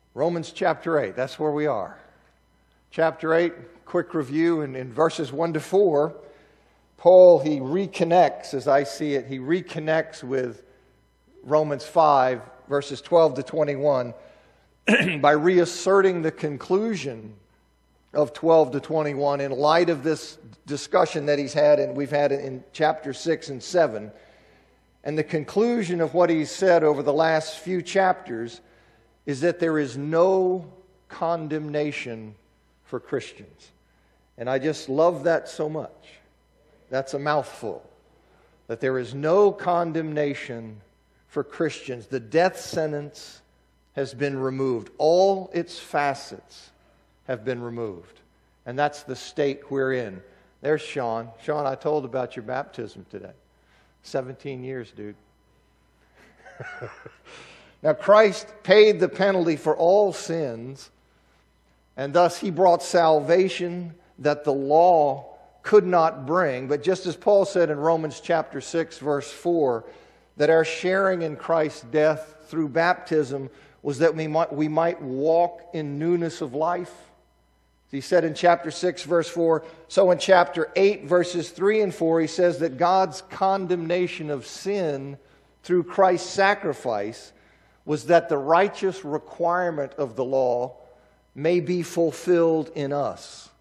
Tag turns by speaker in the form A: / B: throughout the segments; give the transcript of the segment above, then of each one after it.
A: Romans chapter 8, that's where we are. Chapter 8, quick review, and in verses 1 to 4, Paul, he reconnects, as I see it, he reconnects with Romans 5, verses 12 to 21, by reasserting the conclusion of 12 to 21 in light of this discussion that he's had and we've had in chapter 6 and 7. And the conclusion of what he's said over the last few chapters is that there is no condemnation for Christians. And I just love that so much. That's a mouthful. That there is no condemnation for Christians. The death sentence has been removed. All its facets have been removed. And that's the state we're in. There's Sean. Sean, I told about your baptism today. 17 years, dude. Now, Christ paid the penalty for all sins, and thus He brought salvation that the law could not bring. But just as Paul said in Romans chapter 6, verse 4, that our sharing in Christ's death through baptism was that we might walk in newness of life. He said in chapter 6, verse 4, so in chapter 8, verses 3 and 4, he says that God's condemnation of sin through Christ's sacrifice was that the righteous requirement of the law may be fulfilled in us.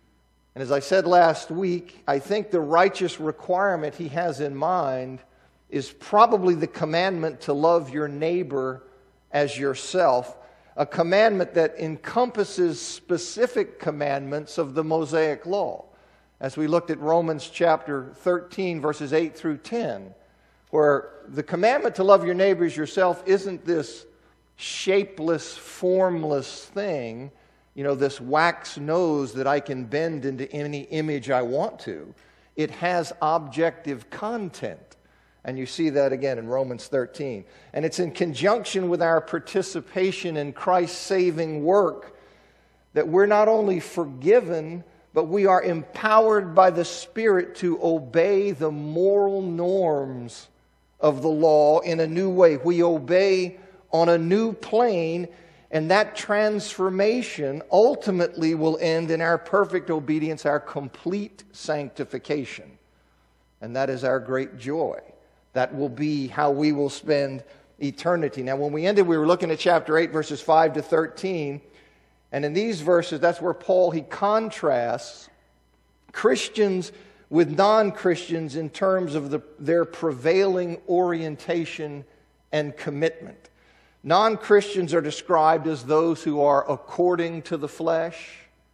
A: And as I said last week, I think the righteous requirement he has in mind is probably the commandment to love your neighbor as yourself, a commandment that encompasses specific commandments of the Mosaic Law. As we looked at Romans chapter 13, verses 8 through 10, where the commandment to love your neighbor as yourself isn't this shapeless, formless thing, this wax nose that I can bend into any image I want to. It has objective content. And you see that again in Romans 13. And it's in conjunction with our participation in Christ's saving work that we're not only forgiven, but we are empowered by the Spirit to obey the moral norms of the law in a new way. We obey on a new plane, and that transformation ultimately will end in our perfect obedience, our complete sanctification. And that is our great joy. That will be how we will spend eternity. Now, when we ended, we were looking at chapter 8, verses 5 to 13. And in these verses, that's where Paul, he contrasts Christians with non-Christians in terms of their prevailing orientation and commitment. Non-Christians are described as those who are according to the flesh,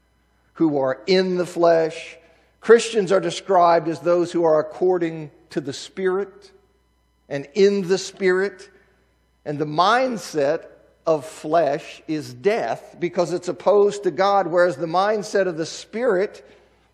A: who are in the flesh. Christians are described as those who are according to the Spirit and in the Spirit. And the mindset of flesh is death because it's opposed to God, whereas the mindset of the Spirit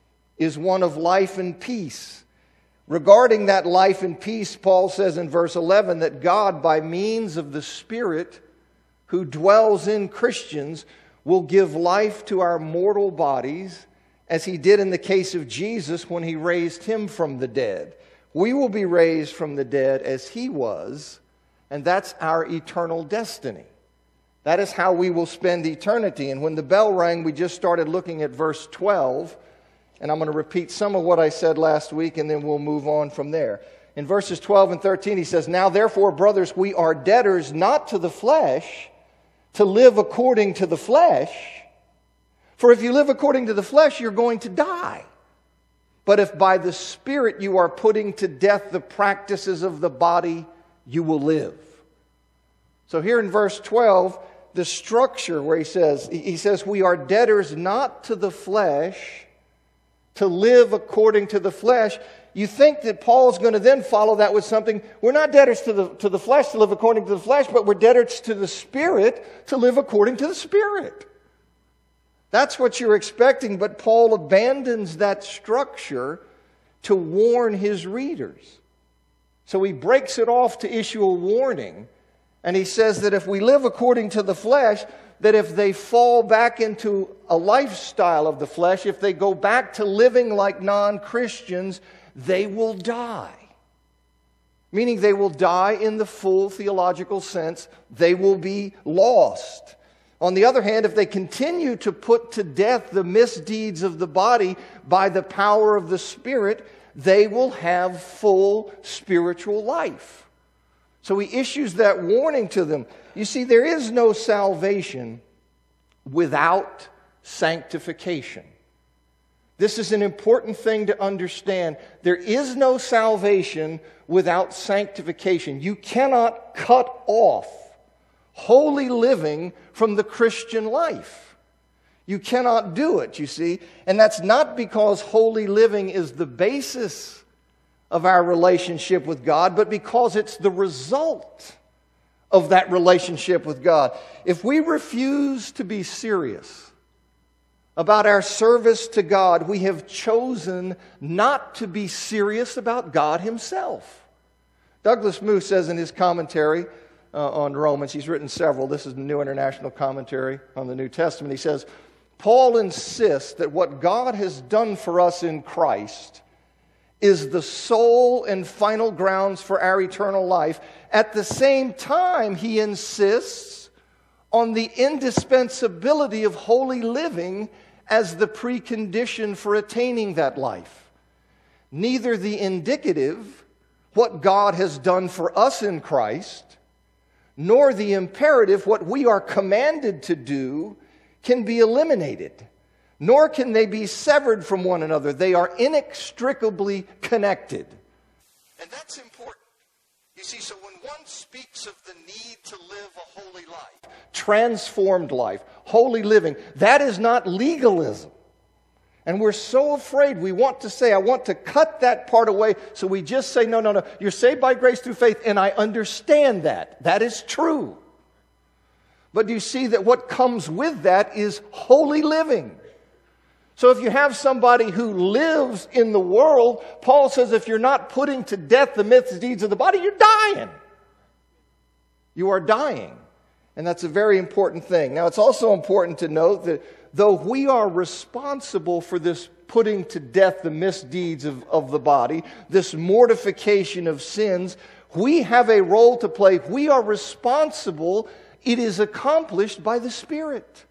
A: is one of life and peace. Regarding that life and peace, Paul says in verse 11 that God, by means of the Spirit who dwells in Christians, will give life to our mortal bodies, as He did in the case of Jesus when He raised Him from the dead. We will be raised from the dead as He was, and that's our eternal destiny. That is how we will spend eternity. And when the bell rang, we just started looking at verse 12, and I'm going to repeat some of what I said last week, and then we'll move on from there. In verses 12 and 13, he says, now therefore, brothers, we are debtors not to the flesh, to live according to the flesh. For if you live according to the flesh, you're going to die. But if by the Spirit you are putting to death the practices of the body, you will live. So here in verse 12, the structure where he says, we are debtors not to the flesh, to live according to the flesh. You think that Paul's going to then follow that with something, we're not debtors to the flesh to live according to the flesh, but we're debtors to the Spirit to live according to the Spirit. That's what you're expecting, but Paul abandons that structure to warn his readers. So he breaks it off to issue a warning, and he says that if we live according to the flesh, that if they fall back into a lifestyle of the flesh, if they go back to living like non-Christians, they will die. Meaning they will die in the full theological sense. They will be lost. On the other hand, if they continue to put to death the misdeeds of the body by the power of the Spirit, they will have full spiritual life. So he issues that warning to them. You see, there is no salvation without sanctification. This is an important thing to understand. There is no salvation without sanctification. You cannot cut off holy living from the Christian life. You cannot do it, you see. And that's not because holy living is the basis of our relationship with God, but because it's the result of that relationship with God. If we refuse to be serious about our service to God, we have chosen not to be serious about God Himself. Douglas Moo says in his commentary on Romans, he's written several, this is the New International Commentary on the New Testament, he says, Paul insists that what God has done for us in Christ is the sole and final grounds for our eternal life. At the same time, he insists on the indispensability of holy living as the precondition for attaining that life. Neither the indicative, what God has done for us in Christ, nor the imperative, what we are commanded to do, can be eliminated, nor can they be severed from one another. They are inextricably connected. And that's important. You see, so when one speaks of the need to live a holy life, transformed life, holy living, that is not legalism. And we're so afraid, we want to say, I want to cut that part away, so we just say, no, you're saved by grace through faith, and I understand that. That is true. But do you see that what comes with that is holy living? So if you have somebody who lives in the world, Paul says if you're not putting to death the misdeeds of the body, you're dying. You are dying. And that's a very important thing. Now, it's also important to note that though we are responsible for this putting to death the misdeeds of the body, this mortification of sins, we have a role to play. We are responsible. It is accomplished by the Spirit.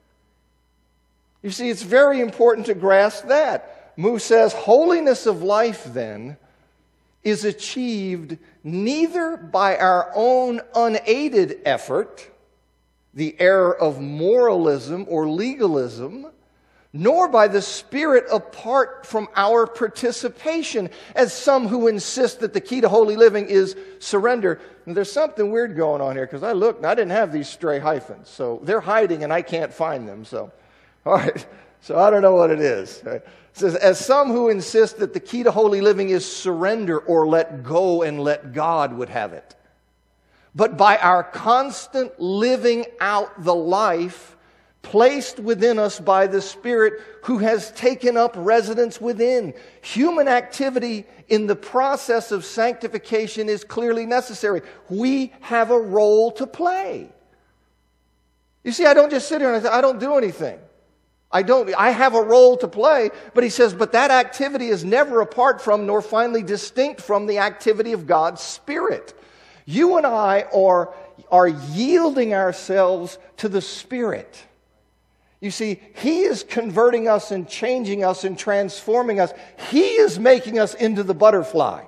A: You see, it's very important to grasp that. Moo says, holiness of life, then, is achieved neither by our own unaided effort, the error of moralism or legalism, nor by the Spirit apart from our participation, as some who insist that the key to holy living is surrender. And there's something weird going on here, because I looked and I didn't have these stray hyphens. So they're hiding and I can't find them. So, all right. So I don't know what it is. Right? It says, as some who insist that the key to holy living is surrender or let go and let God would have it. But by our constant living out the life placed within us by the Spirit who has taken up residence within. Human activity in the process of sanctification is clearly necessary. We have a role to play. You see, I don't just sit here and say, I don't do anything. I have a role to play, but he says, but that activity is never apart from nor finally distinct from the activity of God's Spirit. You and I are yielding ourselves to the Spirit. You see, He is converting us and changing us and transforming us. He is making us into the butterfly.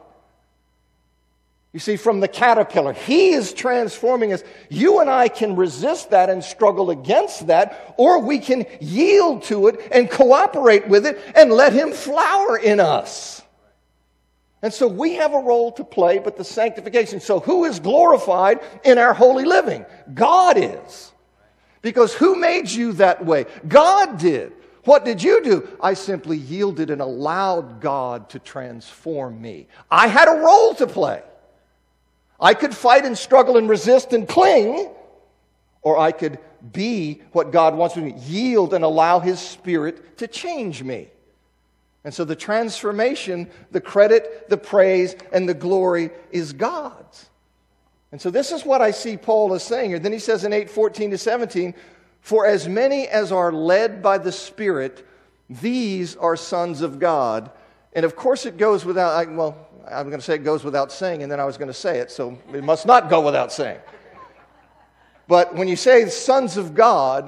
A: You see, from the caterpillar, He is transforming us. You and I can resist that and struggle against that, or we can yield to it and cooperate with it and let Him flower in us. And so we have a role to play, but the sanctification. So who is glorified in our holy living? God is. Because who made you that way? God did. What did you do? I simply yielded and allowed God to transform me. I had a role to play. I could fight and struggle and resist and cling, or I could be what God wants me to be, yield and allow His Spirit to change me. And so the transformation, the credit, the praise, and the glory is God's. And so this is what I see Paul is saying here. Then he says in 8:14-17, for as many as are led by the Spirit, these are sons of God. And of course it goes without, I'm going to say it goes without saying, and then I was going to say it, so it must not go without saying. But when you say sons of God,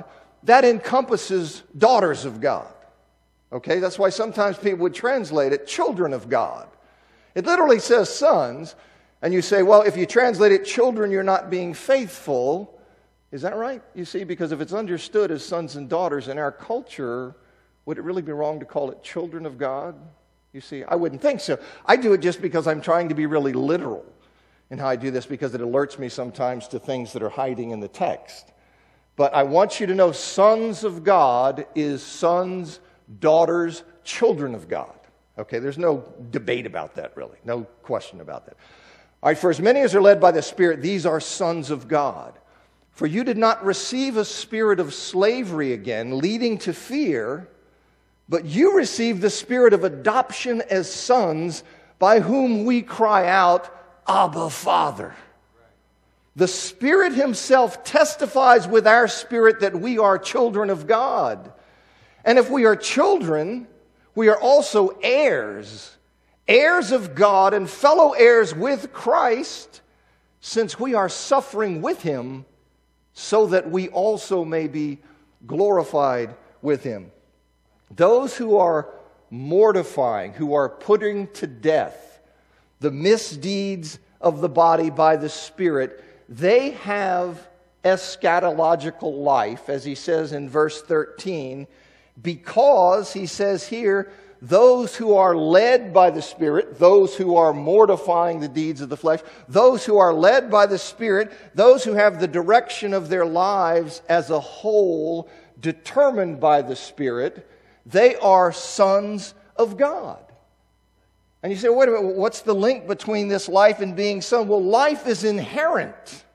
A: that encompasses daughters of God. Okay, that's why sometimes people would translate it children of God. It literally says sons, and you say, well, if you translate it children, you're not being faithful. Is that right? You see, because if it's understood as sons and daughters in our culture, would it really be wrong to call it children of God? You see, I wouldn't think so. I do it just because I'm trying to be really literal in how I do this, because it alerts me sometimes to things that are hiding in the text. But I want you to know sons of God is sons, daughters, children of God. Okay, there's no debate about that, really. No question about that. All right, for as many as are led by the Spirit, these are sons of God. For you did not receive a spirit of slavery again, leading to fear, but you received the spirit of adoption as sons, by whom we cry out, Abba, Father. The Spirit Himself testifies with our spirit that we are children of God. And if we are children, we are also heirs, heirs of God and fellow heirs with Christ, since we are suffering with Him, so that we also may be glorified with Him. Those who are mortifying, who are putting to death the misdeeds of the body by the Spirit, they have eschatological life, as he says in verse 13, because, he says here, those who are led by the Spirit, those who are mortifying the deeds of the flesh, those who are led by the Spirit, those who have the direction of their lives as a whole determined by the Spirit, they are sons of God. And you say, wait a minute, what's the link between this life and being son? Well, life is inherent.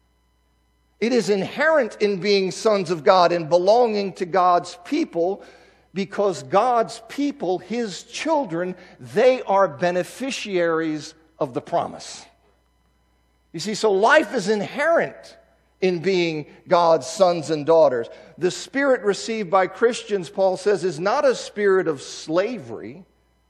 A: It is inherent in being sons of God and belonging to God's people, because God's people, His children, they are beneficiaries of the promise. You see, so life is inherent in being God's sons and daughters. The spirit received by Christians, Paul says, is not a spirit of slavery.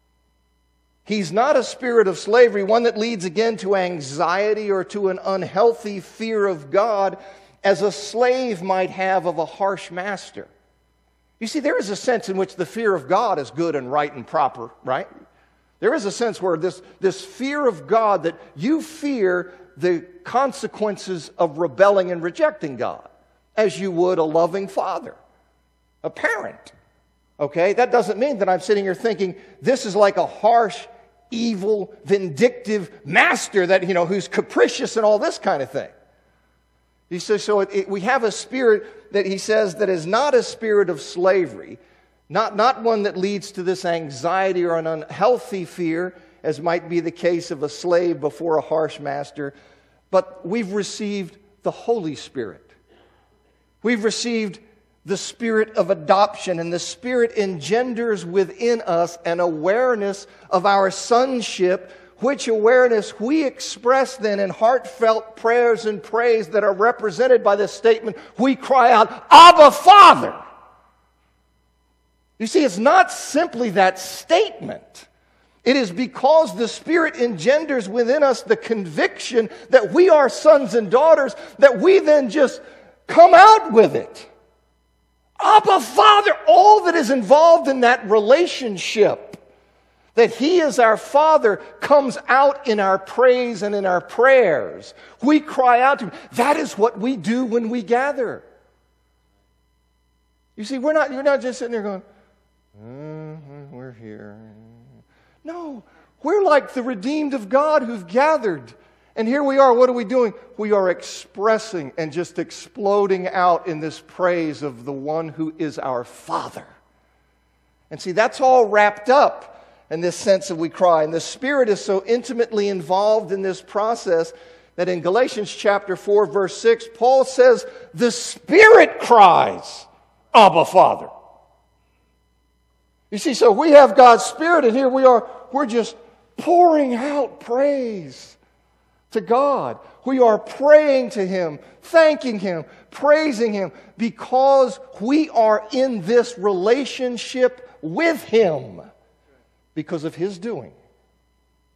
A: He's not a spirit of slavery, one that leads again to anxiety or to an unhealthy fear of God, as a slave might have of a harsh master. You see, there is a sense in which the fear of God is good and right and proper, right? There is a sense where this fear of God, that you fear the consequences of rebelling and rejecting God, as you would a loving father, a parent. Okay? That doesn't mean that I'm sitting here thinking this is like a harsh, evil, vindictive master that, who's capricious and all this kind of thing. He says, so we have a spirit that he says that is not a spirit of slavery, not one that leads to this anxiety or an unhealthy fear, as might be the case of a slave before a harsh master, but we've received the Holy Spirit. We've received the spirit of adoption, and the Spirit engenders within us an awareness of our sonship, which awareness we express then in heartfelt prayers and praise that are represented by this statement, we cry out, Abba, Father. You see, it's not simply that statement. It is because the Spirit engenders within us the conviction that we are sons and daughters, that we then just come out with it. Abba, Father, all that is involved in that relationship, that He is our Father, comes out in our praise and in our prayers. We cry out to Him. That is what we do when we gather. You see, you're not just sitting there going, we're here. No, we're like the redeemed of God who've gathered. And here we are. What are we doing? We are expressing and just exploding out in this praise of the one who is our Father. And see, that's all wrapped up in this sense of we cry. And the Spirit is so intimately involved in this process that in Galatians chapter 4, verse 6, Paul says, the Spirit cries, Abba, Father. You see, so we have God's Spirit, and here we are, we're just pouring out praise to God. We are praying to Him, thanking Him, praising Him, because we are in this relationship with Him because of His doing.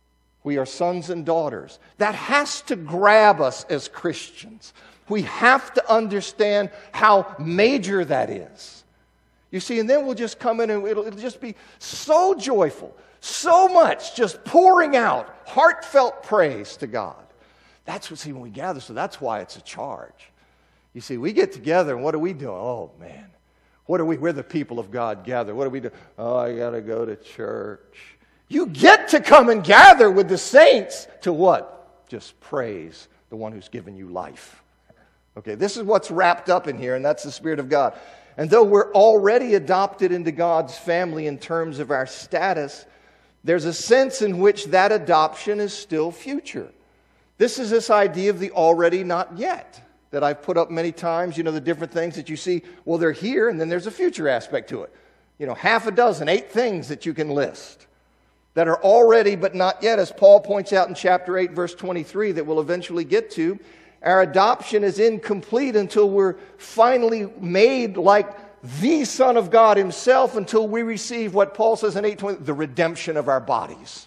A: We are sons and daughters. That has to grab us as Christians. We have to understand how major that is. You see, and then we'll just come in and it'll just be so joyful, so much just pouring out heartfelt praise to God. That's what, see, when we gather, so that's why it's a charge. You see, we get together and what are we doing? Oh, man. We're the people of God gather. What do we do? Oh, I got to go to church. You get to come and gather with the saints to what? Just praise the one who's given you life. Okay, this is what's wrapped up in here, and that's the Spirit of God. And though we're already adopted into God's family in terms of our status, there's a sense in which that adoption is still future. This is this idea of the already not yet that I've put up many times. You know, the different things that you see, well, they're here, and then there's a future aspect to it. You know, 6, 8 things that you can list that are already but not yet, as Paul points out in chapter 8, verse 23, that we'll eventually get to. Our adoption is incomplete until we're finally made like the Son of God himself, until we receive what Paul says in 8:20, the redemption of our bodies.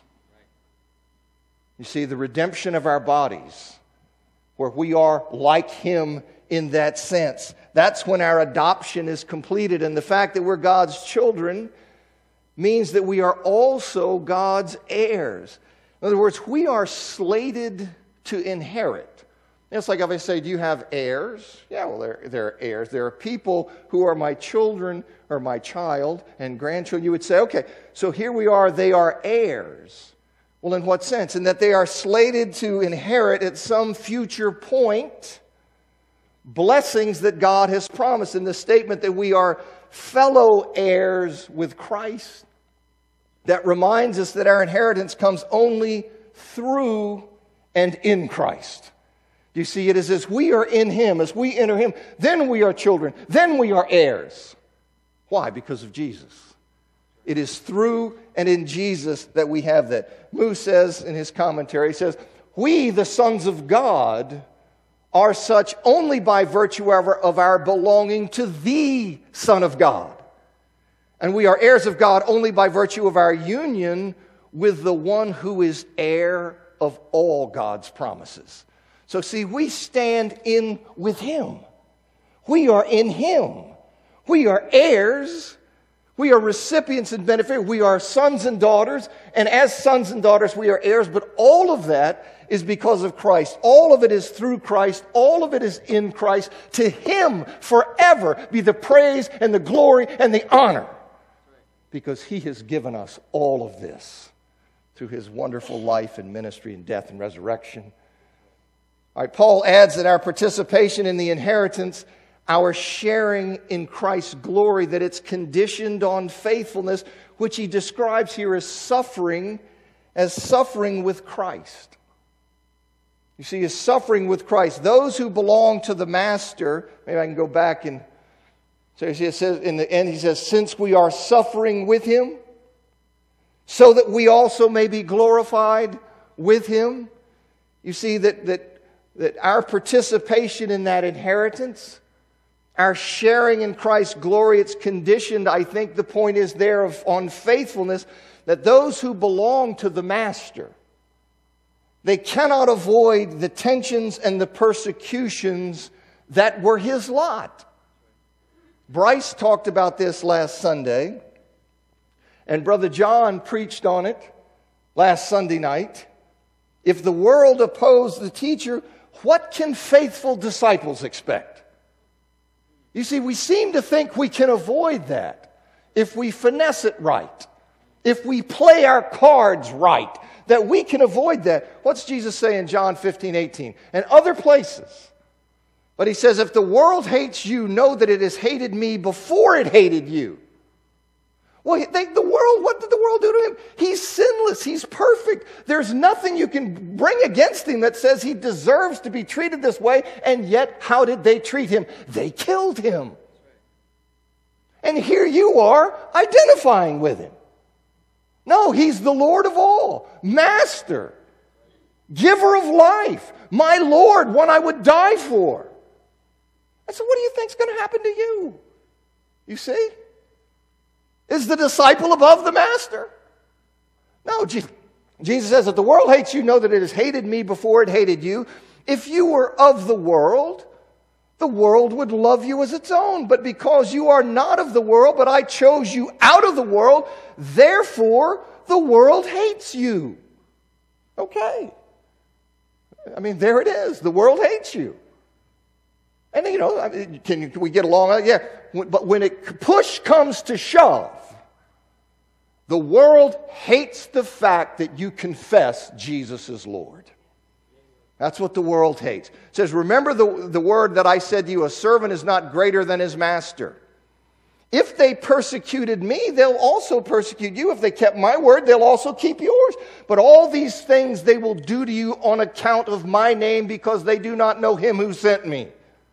A: You see, the redemption of our bodies, where we are like him in that sense. That's when our adoption is completed. And the fact that we're God's children means that we are also God's heirs. In other words, we are slated to inherit. It's like if I say, do you have heirs? Yeah, well, there are heirs. There are people who are my children or my child and grandchildren. You would say, okay, so here we are, they are heirs. Well, in what sense? In that they are slated to inherit at some future point blessings that God has promised. In the statement that we are fellow heirs with Christ, that reminds us that our inheritance comes only through and in Christ. You see, it is as we are in him, as we enter him, then we are children, then we are heirs. Why? Because of Jesus. It is through and in Jesus that we have that. Moose says in his commentary, he says, we, the sons of God, are such only by virtue of our belonging to the Son of God. And we are heirs of God only by virtue of our union with the one who is heir of all God's promises. So see, we stand in with him. We are in him. We are heirs. We are recipients and beneficiaries. We are sons and daughters. And as sons and daughters, we are heirs. But all of that is because of Christ. All of it is through Christ. All of it is in Christ. To him forever be the praise and the glory and the honor. Because he has given us all of this through his wonderful life and ministry and death and resurrection. All right, Paul adds that our participation in the inheritance, our sharing in Christ's glory, that it's conditioned on faithfulness, which he describes here as suffering with Christ. You see, as suffering with Christ. Those who belong to the Master, maybe I can go back and so it says in the end, he says, since we are suffering with him, so that we also may be glorified with him. You see that our participation in that inheritance, our sharing in Christ's glory, it's conditioned, I think the point is there on faithfulness, that those who belong to the Master, they cannot avoid the tensions and the persecutions that were his lot. Bryce talked about this last Sunday, and Brother John preached on it last Sunday night. If the world opposed the teacher, what can faithful disciples expect? You see, we seem to think we can avoid that if we finesse it right, if we play our cards right, that we can avoid that. What's Jesus say in John 15:18 and other places? But he says, if the world hates you, know that it has hated me before it hated you. Well, what did the world do to him? He's sinless. He's perfect. There's nothing you can bring against him that says he deserves to be treated this way. And yet, how did they treat him? They killed him. And here you are identifying with him. No, he's the Lord of all, Master, giver of life, my Lord, one I would die for. I said, what do you think's going to happen to you? You see? Is the disciple above the Master? No, Jesus says, if the world hates you, know that it has hated me before it hated you. If you were of the world would love you as its own. But because you are not of the world, but I chose you out of the world, therefore the world hates you. Okay. I mean, there it is. The world hates you. And, can we get along? Yeah. But when push comes to shove, the world hates the fact that you confess Jesus is Lord. That's what the world hates. It says, remember the word that I said to you, a servant is not greater than his master. If they persecuted me, they'll also persecute you. If they kept my word, they'll also keep yours. But all these things they will do to you on account of my name, because they do not know him who sent me.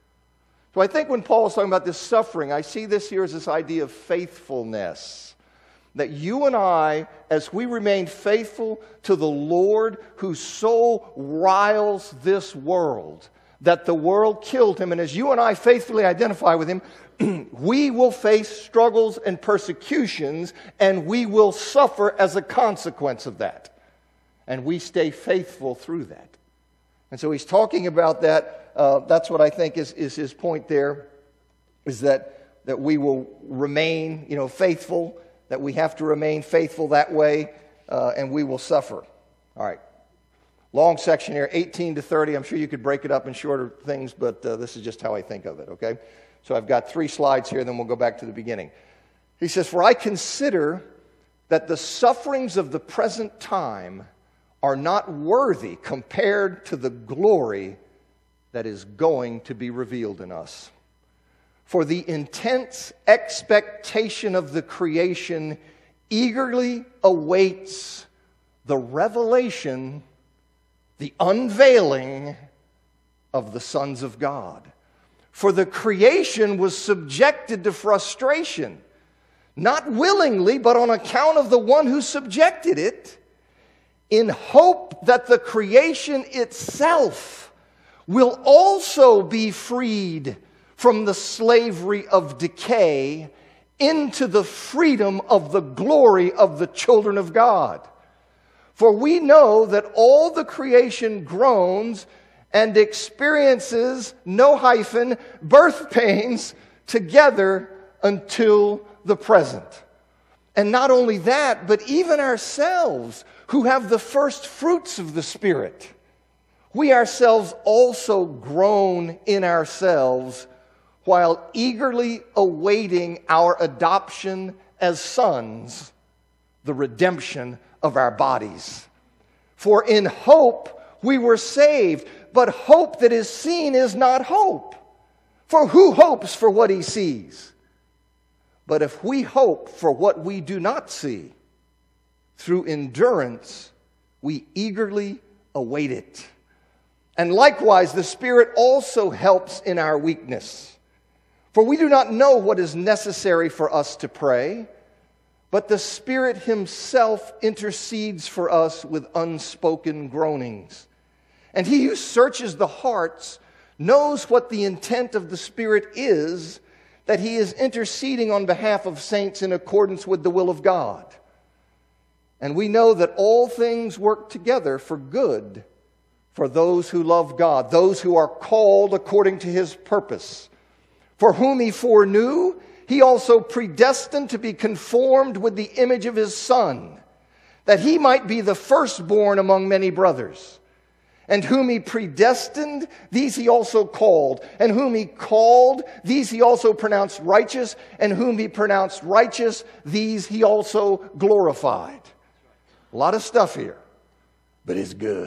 A: So I think when Paul is talking about this suffering, I see this here as this idea of faithfulness. That you and I, as we remain faithful to the Lord who so riles this world, that the world killed him, and as you and I faithfully identify with him, we will face struggles and persecutions, and we will suffer as a consequence of that. And we stay faithful through that. And so he's talking about that. That's what I think is his point there, is that we will remain, faithful, that we have to remain faithful that way, and we will suffer. All right. Long section here, 18 to 30. I'm sure you could break it up in shorter things, but this is just how I think of it, okay? So I've got 3 slides here, then we'll go back to the beginning. He says, for I consider that the sufferings of the present time are not worthy compared to the glory that is going to be revealed in us. For the intense expectation of the creation eagerly awaits the revelation, the unveiling of the sons of God. For the creation was subjected to frustration, not willingly, but on account of the one who subjected it, in hope that the creation itself will also be freed from the slavery of decay into the freedom of the glory of the children of God. For we know that all the creation groans and experiences, birth pains together until the present. And not only that, but even ourselves who have the first fruits of the Spirit, we ourselves also groan in ourselves while eagerly awaiting our adoption as sons, the redemption of our bodies. For in hope we were saved, but hope that is seen is not hope. For who hopes for what he sees? But if we hope for what we do not see, through endurance we eagerly await it. And likewise the Spirit also helps in our weakness. For we do not know what is necessary for us to pray, but the Spirit himself intercedes for us with unspoken groanings. And he who searches the hearts knows what the intent of the Spirit is, that he is interceding on behalf of saints in accordance with the will of God. And we know that all things work together for good for those who love God, those who are called according to his purpose. For whom he foreknew, he also predestined to be conformed with the image of his Son, that he might be the firstborn among many brothers. And whom he predestined, these he also called. And whom he called, these he also pronounced righteous. And whom he pronounced righteous, these he also glorified. A lot of stuff here, but it's good.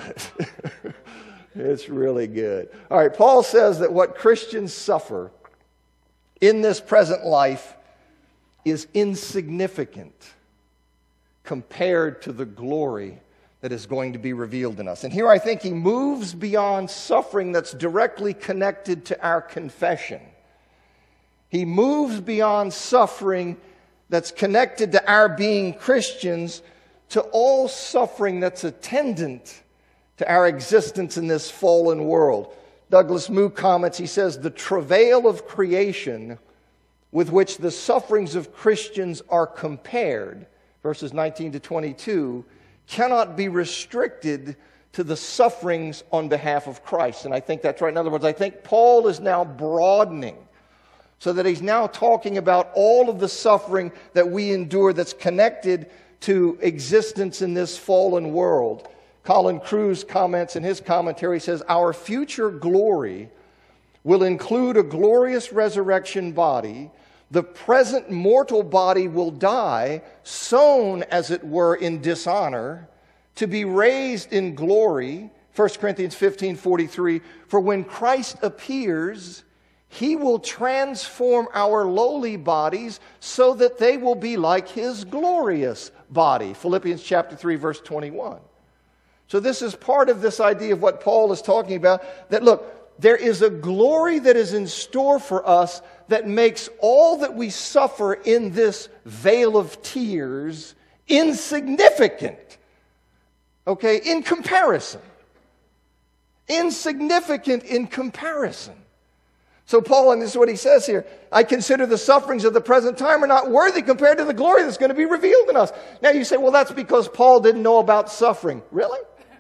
A: It's really good. All right, Paul says that what Christians suffer in this present life is insignificant compared to the glory that is going to be revealed in us. And here I think he moves beyond suffering that's directly connected to our confession. He moves beyond suffering that's connected to our being Christians to all suffering that's attendant to our existence in this fallen world. Douglas Moo comments, he says, the travail of creation with which the sufferings of Christians are compared, verses 19 to 22, cannot be restricted to the sufferings on behalf of Christ. And I think that's right. In other words, I think Paul is now broadening so that he's now talking about all of the suffering that we endure that's connected to existence in this fallen world. Colin Kruse comments in his commentary, says, our future glory will include a glorious resurrection body. The present mortal body will die, sown as it were in dishonor, to be raised in glory. 1 Corinthians 15:43, for when Christ appears, he will transform our lowly bodies so that they will be like his glorious body. Philippians chapter 3, verse 21. So this is part of this idea of what Paul is talking about, that look, there is a glory that is in store for us that makes all that we suffer in this vale of tears insignificant. Okay, in comparison. Insignificant in comparison. So Paul, and this is what he says here, I consider the sufferings of the present time are not worthy compared to the glory that's going to be revealed in us. Now you say, well, that's because Paul didn't know about suffering. Really?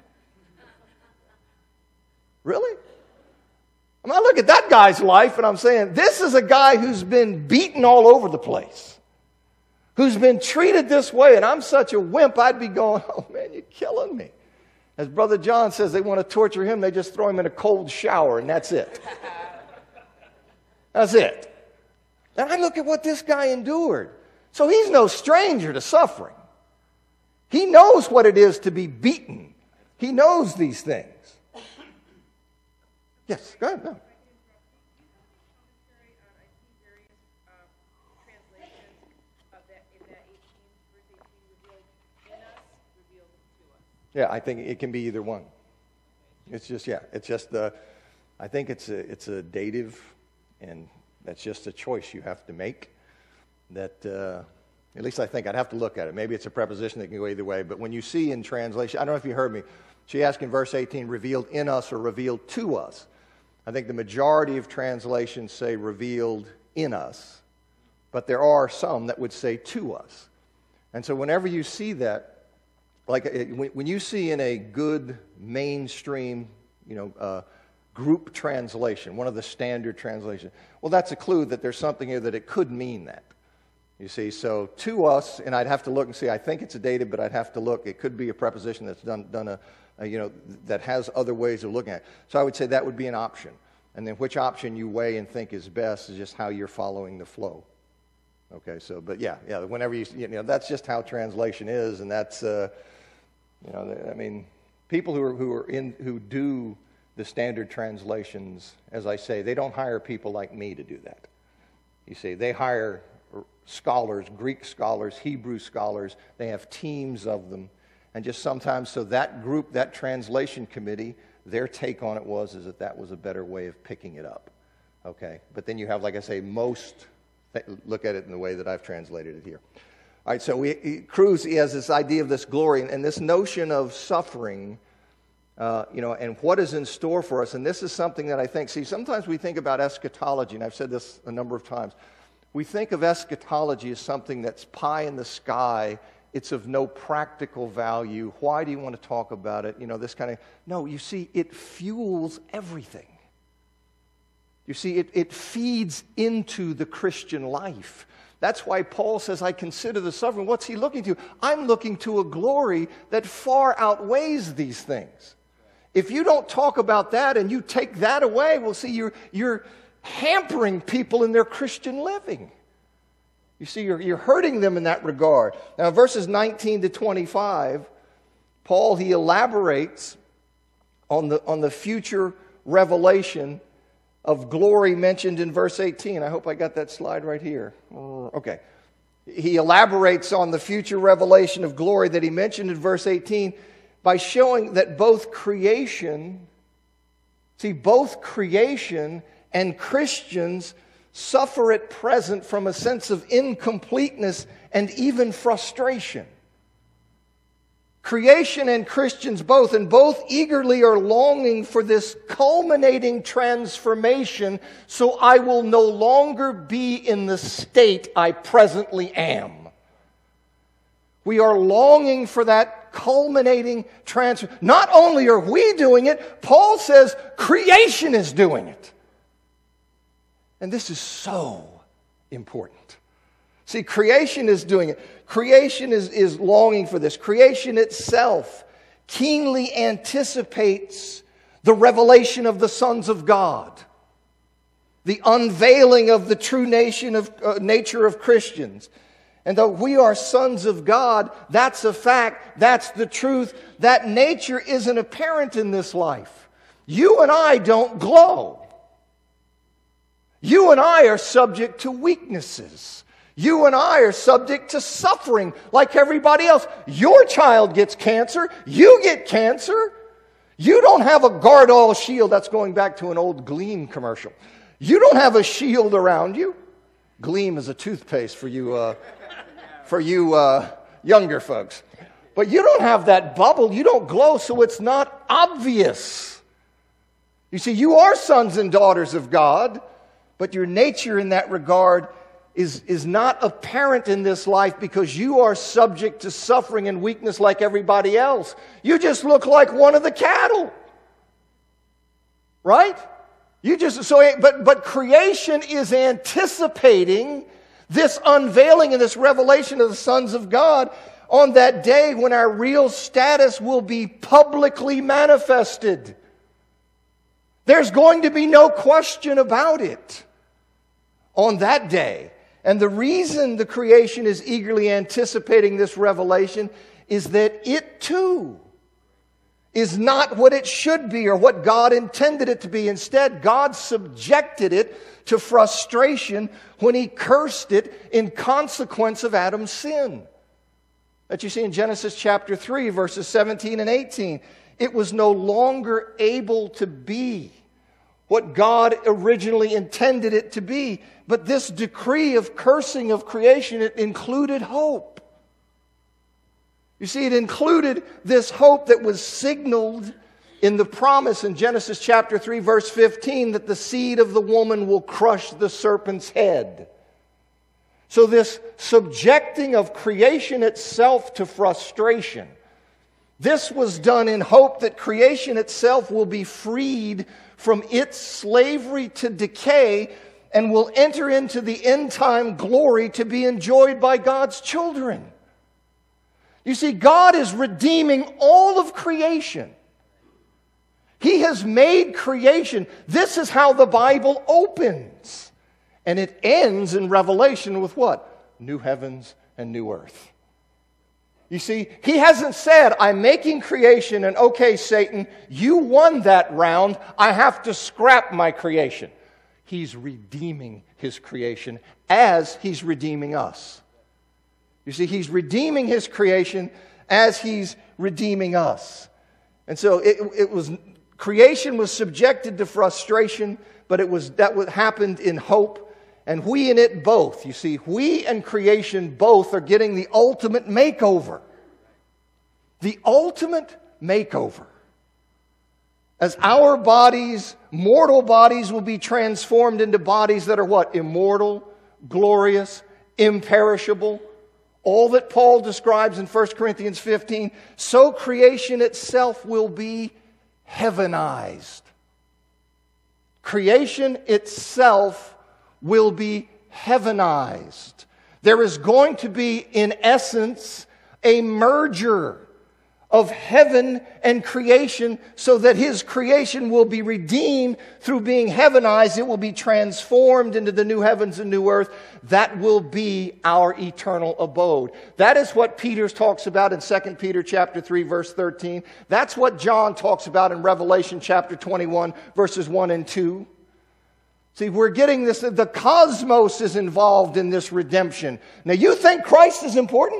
A: Really? I mean, I look at that guy's life and I'm saying, this is a guy who's been beaten all over the place, who's been treated this way, and I'm such a wimp, I'd be going, oh man, you're killing me. As Brother John says, they want to torture him, they just throw him in a cold shower, and that's it. That's it. And I look at what this guy endured. So he's no stranger to suffering. He knows what it is to be beaten. He knows these things. Yes, go ahead. No. Yeah, I think it can be either one. It's just, I think it's a dative, and that's just a choice you have to make. That, at least I think I'd have to look at it. Maybe it's a preposition that can go either way, but when you see in translation, I don't know if you heard me, she asked in verse 18, revealed in us or revealed to us. I think the majority of translations say revealed in us, but there are some that would say to us. And so whenever you see that, like when you see in a good mainstream, group translation, one of the standard translations, well, that's a clue that there's something here that it could mean that. You see, so to us, and I'd have to look and see, I think it's a dative, but I'd have to look. It could be a preposition that's done that has other ways of looking at it. So I would say that would be an option. And then which option you weigh and think is best is just how you're following the flow. Okay, so, but yeah, whenever that's just how translation is, and that's, I mean, people who do the standard translations, as I say, they don't hire people like me to do that. You see, they hire scholars, Greek scholars, Hebrew scholars. They have teams of them. And just sometimes, so that group, that translation committee, their take on it was that was a better way of picking it up. Okay, but then you have, like I say, most look at it in the way that I've translated it here. All right, so Kruse, he has this idea of this glory and this notion of suffering, and what is in store for us. And this is something that I think, sometimes we think about eschatology, and I've said this a number of times. We think of eschatology as something that's pie in the sky. It's of no practical value. Why do you want to talk about it? This kind of... No, you see, it fuels everything. You see, it feeds into the Christian life. That's why Paul says, I consider the suffering. What's he looking to? I'm looking to a glory that far outweighs these things. If you don't talk about that and you take that away, well, see, you're hampering people in their Christian living. You see, you're hurting them in that regard. Now, verses 19 to 25, Paul, he elaborates on the future revelation of glory mentioned in verse 18. I hope I got that slide right here. Okay. He elaborates on the future revelation of glory that he mentioned in verse 18 by showing that both creation and Christians suffer at present from a sense of incompleteness and even frustration. Creation and Christians both eagerly are longing for this culminating transformation, so I will no longer be in the state I presently am. We are longing for that culminating transfer. Not only are we doing it, Paul says creation is doing it. And this is so important. See, creation is doing it. Creation is longing for this. Creation itself keenly anticipates the revelation of the sons of God, the unveiling of the true nature of Christians. And though we are sons of God, that's a fact, that's the truth. That nature isn't apparent in this life. You and I don't glow. You and I are subject to weaknesses. You and I are subject to suffering like everybody else. Your child gets cancer. You get cancer. You don't have a Gardol shield. That's going back to an old Gleam commercial. You don't have a shield around you. Gleam is a toothpaste for you younger folks. But you don't have that bubble. You don't glow, so it's not obvious. You see, you are sons and daughters of God, but your nature in that regard is not apparent in this life because you are subject to suffering and weakness like everybody else. You just look like one of the cattle. Right? But creation is anticipating this unveiling and this revelation of the sons of God on that day when our real status will be publicly manifested. There's going to be no question about it on that day. And the reason the creation is eagerly anticipating this revelation is that it too is not what it should be or what God intended it to be. Instead, God subjected it to frustration when He cursed it in consequence of Adam's sin. That you see in Genesis chapter 3, verses 17 and 18. It was no longer able to be what God originally intended it to be. But this decree of cursing of creation, it included hope. You see, it included this hope that was signaled in the promise in Genesis chapter 3, verse 15, that the seed of the woman will crush the serpent's head. So this subjecting of creation itself to frustration, this was done in hope that creation itself will be freed from its slavery to decay and will enter into the end-time glory to be enjoyed by God's children. You see, God is redeeming all of creation. He has made creation. This is how the Bible opens. And it ends in Revelation with what? New heavens and new earth. You see, He hasn't said, I'm making creation and okay, Satan, you won that round. I have to scrap my creation. He's redeeming His creation as He's redeeming us. You see, He's redeeming His creation as He's redeeming us. And so creation was subjected to frustration, but that happened in hope. And we and it both, you see, we and creation both are getting the ultimate makeover. The ultimate makeover. As our bodies, mortal bodies, will be transformed into bodies that are what? Immortal, glorious, imperishable. All that Paul describes in 1 Corinthians 15. So creation itself will be heavenized. Creation itself will be heavenized. There is going to be, in essence, a merger of heaven and creation so that His creation will be redeemed through being heavenized. It will be transformed into the new heavens and new earth. That will be our eternal abode. That is what Peter talks about in 2 Peter chapter 3, verse 13. That's what John talks about in Revelation chapter 21, verses 1 and 2. See, we're getting this, the cosmos is involved in this redemption. Now, you think Christ is important?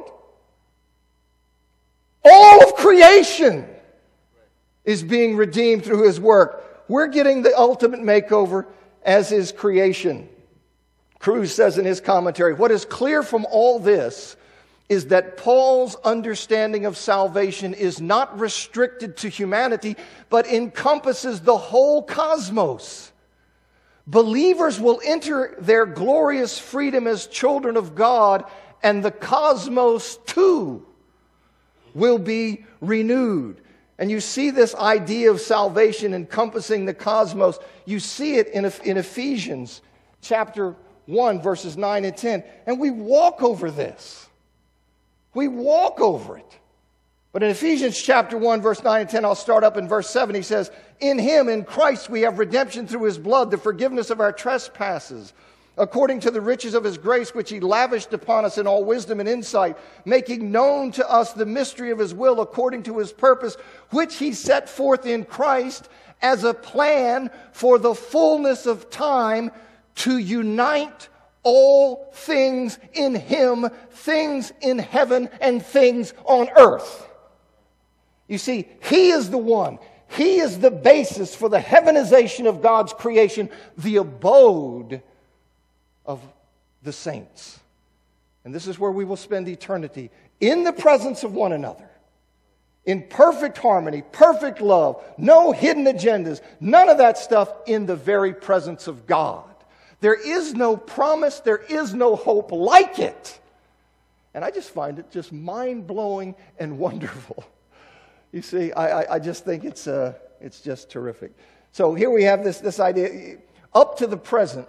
A: All of creation is being redeemed through His work. We're getting the ultimate makeover as is creation. Cruz says in his commentary, what is clear from all this is that Paul's understanding of salvation is not restricted to humanity, but encompasses the whole cosmos. Believers will enter their glorious freedom as children of God, and the cosmos too will be renewed. And you see this idea of salvation encompassing the cosmos. You see it in Ephesians chapter 1, verses 9 and 10. And we walk over this. We walk over it. But in Ephesians chapter 1, verse 9 and 10, I'll start up in verse 7. He says, "In Him, in Christ, we have redemption through His blood, the forgiveness of our trespasses, according to the riches of His grace, which He lavished upon us in all wisdom and insight, making known to us the mystery of His will, according to His purpose, which He set forth in Christ as a plan for the fullness of time, to unite all things in Him, things in heaven and things on earth." You see, He is the one. He is the basis for the heavenization of God's creation, the abode of the saints. And this is where we will spend eternity, in the presence of one another, in perfect harmony, perfect love, no hidden agendas, none of that stuff, in the very presence of God. There is no promise, there is no hope like it. And I just find it just mind-blowing and wonderful. You see, I just think it's just terrific. So here we have this idea, up to the present,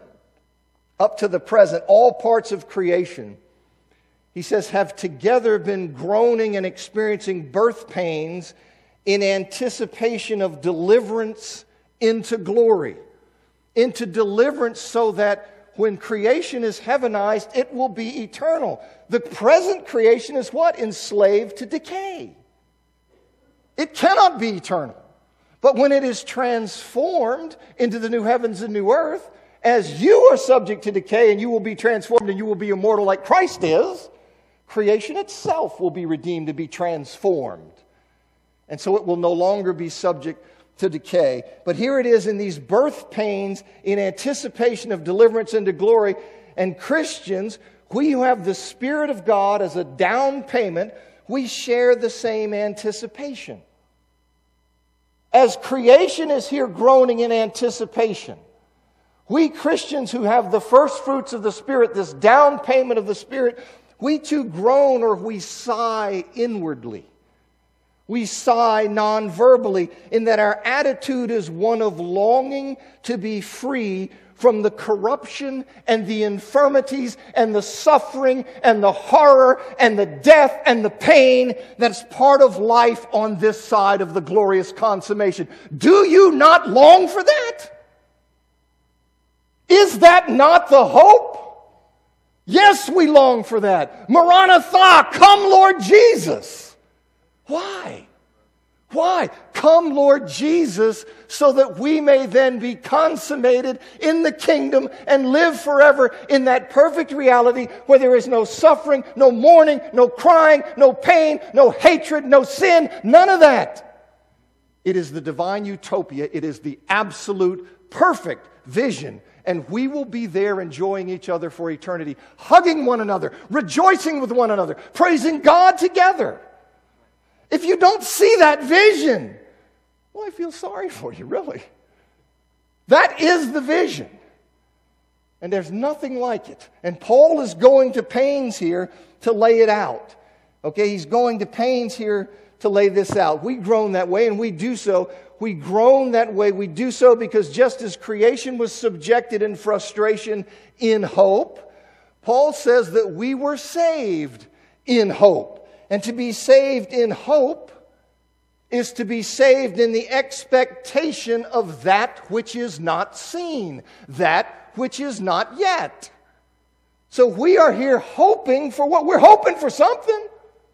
A: all parts of creation, he says, have together been groaning and experiencing birth pains in anticipation of deliverance into glory. Into deliverance so that when creation is heavenized, it will be eternal. The present creation is what? Enslaved to decay. It cannot be eternal. But when it is transformed into the new heavens and new earth, as you are subject to decay and you will be transformed and you will be immortal like Christ is, creation itself will be redeemed to be transformed. And so it will no longer be subject to decay. But here it is in these birth pains in anticipation of deliverance into glory. And Christians, we who have the Spirit of God as a down payment, we share the same anticipation. As creation is here groaning in anticipation, we Christians who have the first fruits of the Spirit, this down payment of the Spirit, we too groan, or we sigh inwardly. We sigh non-verbally, in that our attitude is one of longing to be free from the corruption and the infirmities and the suffering and the horror and the death and the pain that's part of life on this side of the glorious consummation. Do you not long for that? Is that not the hope? Yes, we long for that. Maranatha, come Lord Jesus. Why? Why? Come, Lord Jesus, so that we may then be consummated in the kingdom and live forever in that perfect reality where there is no suffering, no mourning, no crying, no pain, no hatred, no sin, none of that. It is the divine utopia. It is the absolute perfect vision. And we will be there enjoying each other for eternity, hugging one another, rejoicing with one another, praising God together. If you don't see that vision, well, I feel sorry for you, really. That is the vision. And there's nothing like it. And Paul is going to pains here to lay it out. Okay, he's going to pains here to lay this out. We groan that way, and we do so. We groan that way. We do so because just as creation was subjected in frustration in hope, Paul says that we were saved in hope. And to be saved in hope is to be saved in the expectation of that which is not seen, that which is not yet. So we are here hoping for what? We're hoping for something.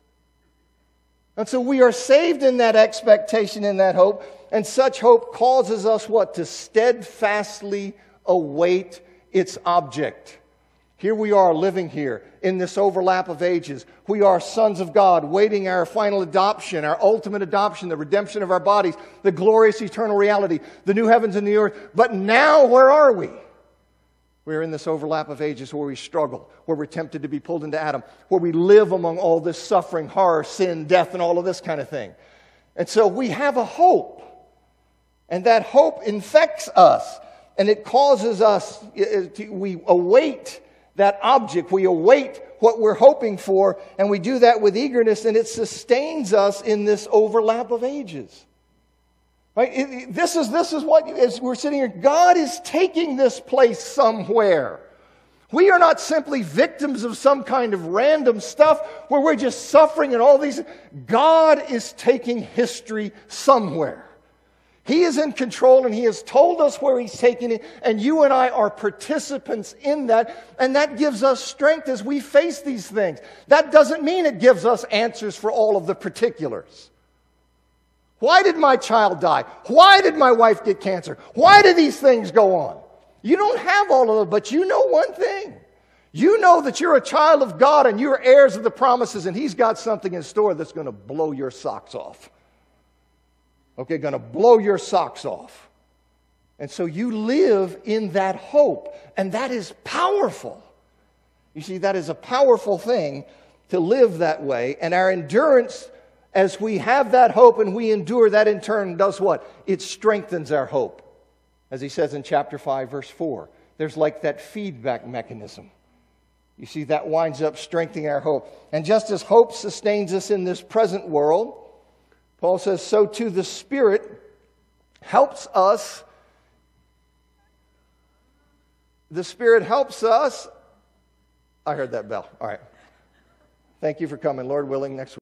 A: And so we are saved in that expectation, in that hope. And such hope causes us what? To steadfastly await its object. Here we are living here in this overlap of ages. We are sons of God, waiting our final adoption, our ultimate adoption, the redemption of our bodies, the glorious eternal reality, the new heavens and the earth. But now, where are we? We're in this overlap of ages where we struggle, where we're tempted to be pulled into Adam, where we live among all this suffering, horror, sin, death, and all of this kind of thing. And so we have a hope. And that hope infects us. And it causes us, we await that object. We await what we're hoping for, and we do that with eagerness, and it sustains us in this overlap of ages. Right? This is what, as we're sitting here, God is taking this place somewhere. We are not simply victims of some kind of random stuff where we're just suffering and all these. God is taking history somewhere. He is in control, and He has told us where He's taking it, and you and I are participants in that, and that gives us strength as we face these things. That doesn't mean it gives us answers for all of the particulars. Why did my child die? Why did my wife get cancer? Why do these things go on? You don't have all of them, but you know one thing. You know that you're a child of God and you're heirs of the promises, and He's got something in store that's going to blow your socks off. Okay, going to blow your socks off. And so you live in that hope, and that is powerful. You see, that is a powerful thing to live that way, and our endurance, as we have that hope and we endure, that in turn does what? It strengthens our hope. As he says in chapter 5, verse 4, there's like that feedback mechanism. You see, that winds up strengthening our hope. And just as hope sustains us in this present world, Paul says, so too the Spirit helps us. The Spirit helps us. I heard that bell. All right. Thank you for coming. Lord willing, next week.